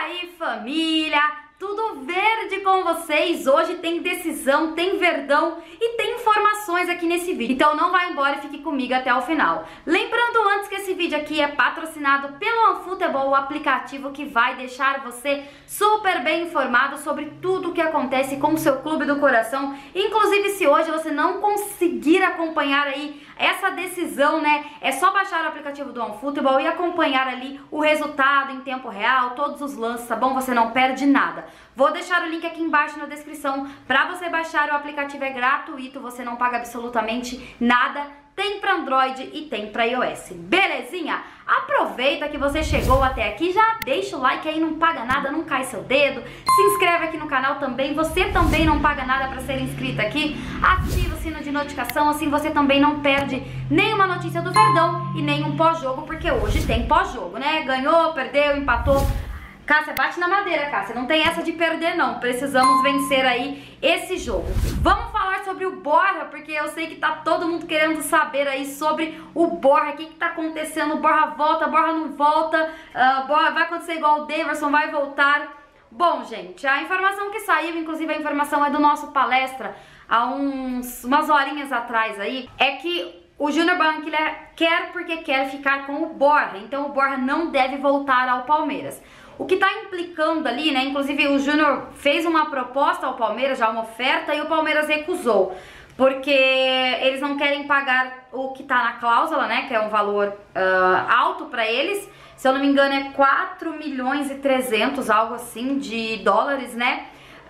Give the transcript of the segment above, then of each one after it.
aí, família? Tudo verde com vocês? Hoje tem decisão, tem verdão e tem informações aqui nesse vídeo. Então não vai embora e fique comigo até o final. Lembrando antes que esse vídeo aqui é patrocinado pelo OneFootball, o aplicativo que vai deixar você super bem informado sobre tudo o que acontece com o seu clube do coração. Inclusive, se hoje você não conseguir acompanhar aí essa decisão, né? É só baixar o aplicativo do OneFootball e acompanhar ali o resultado em tempo real, todos os lances, tá bom? Você não perde nada. Vou deixar o link aqui embaixo na descrição para você baixar. O aplicativo é gratuito, você não paga absolutamente nada. Tem para Android e tem para iOS. Belezinha? Aproveita que você chegou até aqui, já deixa o like aí, não paga nada, não cai seu dedo. Se inscreve aqui no canal também, você também não paga nada para ser inscrito aqui. Ativa o sino de notificação, assim você também não perde nenhuma notícia do Verdão e nenhum pós-jogo, porque hoje tem pós-jogo, né? Ganhou, perdeu, empatou. Cássia, bate na madeira, Cássia. Não tem essa de perder, não. Precisamos vencer aí esse jogo. Vamos falar sobre o Borja, porque eu sei que tá todo mundo querendo saber aí sobre o Borja. O que tá acontecendo? O Borja volta, o Borja não volta. Borja vai acontecer igual o Daverson, vai voltar. Bom, gente, a informação que saiu, inclusive a informação é do nosso palestra, há umas horinhas atrás aí, é que o Júnior Barranquilla quer porque quer ficar com o Borja. Então o Borja não deve voltar ao Palmeiras. O que está implicando ali, né? Inclusive o Júnior fez uma proposta ao Palmeiras, já uma oferta, e o Palmeiras recusou. Porque eles não querem pagar o que está na cláusula, né? Que é um valor alto para eles. Se eu não me engano é 4 milhões e 300, algo assim, de dólares, né?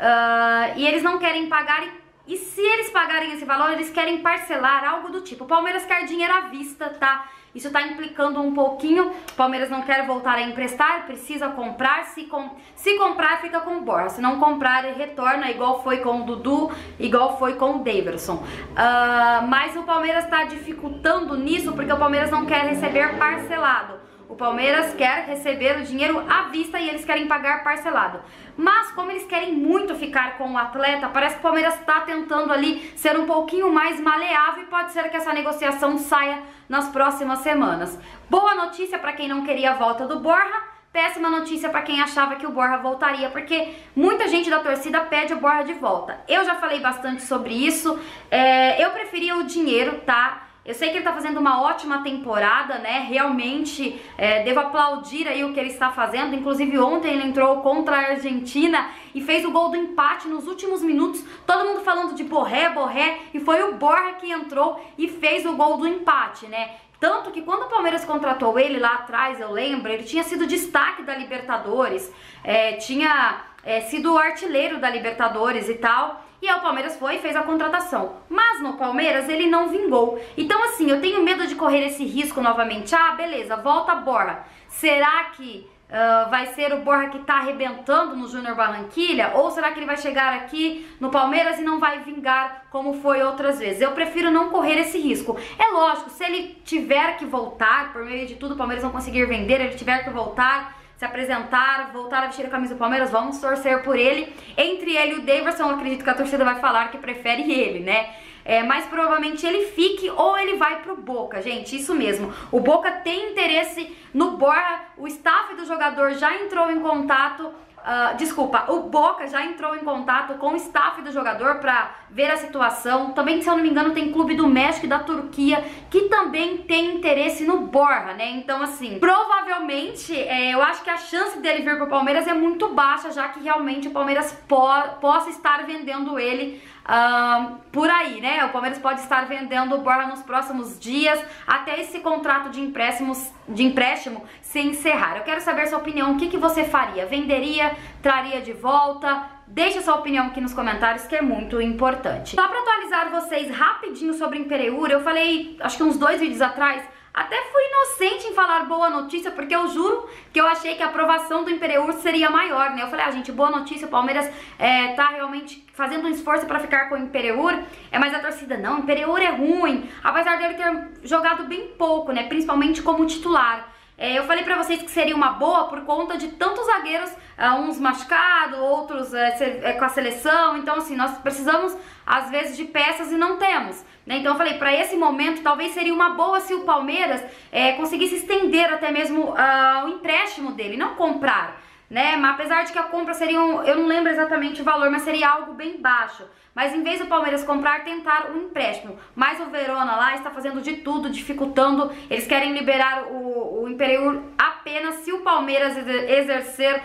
E eles não querem pagar. E se eles pagarem esse valor, eles querem parcelar, algo do tipo. O Palmeiras quer dinheiro à vista, tá? Isso tá implicando um pouquinho. O Palmeiras não quer voltar a emprestar, precisa comprar. Se comprar, fica com o Borja. Se não comprar, ele retorna, igual foi com o Dudu, igual foi com o Daverson. Mas o Palmeiras tá dificultando nisso porque o Palmeiras não quer receber parcelado. O Palmeiras quer receber o dinheiro à vista e eles querem pagar parcelado. Mas como eles querem muito ficar com o atleta, parece que o Palmeiras está tentando ali ser um pouquinho mais maleável e pode ser que essa negociação saia nas próximas semanas. Boa notícia para quem não queria a volta do Borja, péssima notícia para quem achava que o Borja voltaria, porque muita gente da torcida pede o Borja de volta. Eu já falei bastante sobre isso, eu preferia o dinheiro, tá? Eu sei que ele tá fazendo uma ótima temporada, né? Realmente, devo aplaudir aí o que ele está fazendo. Inclusive ontem ele entrou contra a Argentina e fez o gol do empate nos últimos minutos. Todo mundo falando de Borré, e foi o Borja que entrou e fez o gol do empate, né? Tanto que quando o Palmeiras contratou ele lá atrás, eu lembro, ele tinha sido destaque da Libertadores, tinha sido o artilheiro da Libertadores e tal. E aí o Palmeiras foi e fez a contratação. Mas no Palmeiras ele não vingou. Então assim, eu tenho medo de correr esse risco novamente. Ah, beleza, volta Borja. Será que vai ser o Borja que tá arrebentando no Júnior Barranquilla? Ou será que ele vai chegar aqui no Palmeiras e não vai vingar como foi outras vezes? Eu prefiro não correr esse risco. É lógico, se ele tiver que voltar, por meio de tudo o Palmeiras não conseguir vender, ele tiver que voltar, se apresentar, voltar a vestir a camisa do Palmeiras, vamos torcer por ele. Entre ele e o Daverson, eu acredito que a torcida vai falar que prefere ele, né? Mas provavelmente ele fique ou ele vai pro Boca, gente, isso mesmo. O Boca tem interesse no Borja, o staff do jogador já entrou em contato. O Boca já entrou em contato com o staff do jogador para ver a situação. Também, se eu não me engano, tem clube do México e da Turquia que também tem interesse no Borja, né? Então, assim, provavelmente, eu acho que a chance dele vir pro Palmeiras é muito baixa, já que realmente o Palmeiras possa estar vendendo ele por aí, né? O Palmeiras pode estar vendendo o Borja nos próximos dias, até esse contrato de empréstimo se encerrar. Eu quero saber a sua opinião, o que você faria? Venderia? Traria de volta? Deixa sua opinião aqui nos comentários, que é muito importante. Só para atualizar vocês rapidinho sobre Imperiur, eu falei, acho que uns 2 vídeos atrás, até fui inocente em falar boa notícia, porque eu juro que eu achei que a aprovação do Imperiur seria maior, né? Eu falei, gente, boa notícia, o Palmeiras tá realmente fazendo um esforço para ficar com o Imperiur, mas a torcida, não, o Imperiur é ruim, apesar dele ter jogado bem pouco, né? Principalmente como titular. Eu falei pra vocês que seria uma boa por conta de tantos zagueiros, uns machucados, outros com a seleção. Então assim, nós precisamos às vezes de peças e não temos, né? Então eu falei, pra esse momento talvez seria uma boa se o Palmeiras conseguisse estender até mesmo o empréstimo dele, não comprar, né? Mas apesar de que a compra seria, eu não lembro exatamente o valor, mas seria algo bem baixo. Mas em vez do Palmeiras comprar, tentar um empréstimo. Mas o Verona lá está fazendo de tudo, dificultando. Eles querem liberar o Imperiur apenas se o Palmeiras exercer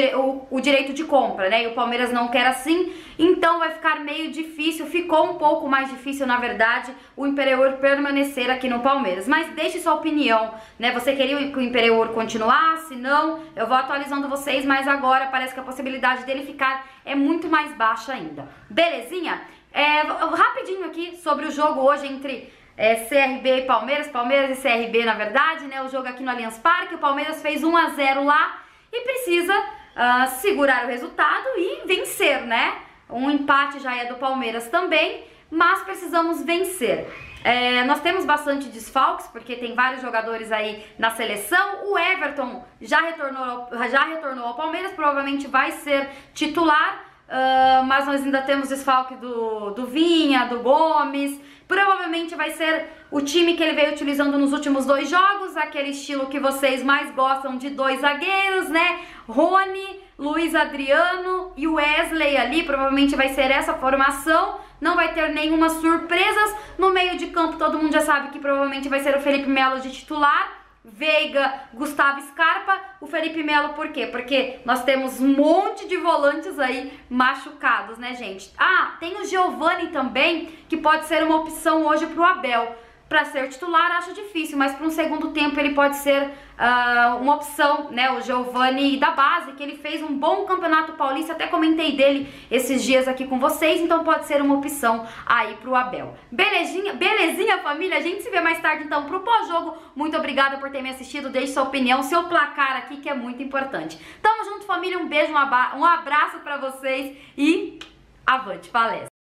o direito de compra, né? E o Palmeiras não quer assim, então vai ficar meio difícil. Ficou um pouco mais difícil, na verdade, o Imperiur permanecer aqui no Palmeiras. Mas deixe sua opinião, né? Você queria que o Imperiur continuasse? Não, eu vou atualizando vocês, mas agora parece que a possibilidade dele ficar é muito mais baixa ainda. Belezinha? Rapidinho aqui sobre o jogo hoje entre CRB e Palmeiras e CRB, na verdade, né? O jogo aqui no Allianz Parque, o Palmeiras fez 1 a 0 lá e precisa segurar o resultado e vencer, né? Um empate já é do Palmeiras também, mas precisamos vencer. Nós temos bastante desfalques, porque tem vários jogadores aí na seleção. O Everton já retornou ao Palmeiras, provavelmente vai ser titular, mas nós ainda temos desfalque do Vinha, do Gomes. Provavelmente vai ser o time que ele veio utilizando nos últimos 2 jogos, aquele estilo que vocês mais gostam de 2 zagueiros, né? Rony, Luiz Adriano e Wesley ali, provavelmente vai ser essa formação. Não vai ter nenhuma surpresas. No meio de campo todo mundo já sabe que provavelmente vai ser o Felipe Melo de titular. Veiga, Gustavo Scarpa. O Felipe Melo por quê? Porque nós temos um monte de volantes aí machucados, né, gente? Tem o Giovani também, que pode ser uma opção hoje pro Abel. Para ser titular acho difícil, mas para um segundo tempo ele pode ser uma opção, né? O Giovani da base, que ele fez um bom campeonato paulista, até comentei dele esses dias aqui com vocês, então pode ser uma opção aí pro Abel. Belezinha, família? A gente se vê mais tarde então pro pós-jogo. Muito obrigada por ter me assistido, deixe sua opinião, seu placar aqui, que é muito importante. Tamo junto, família, um beijo, um abraço para vocês e avante palestra!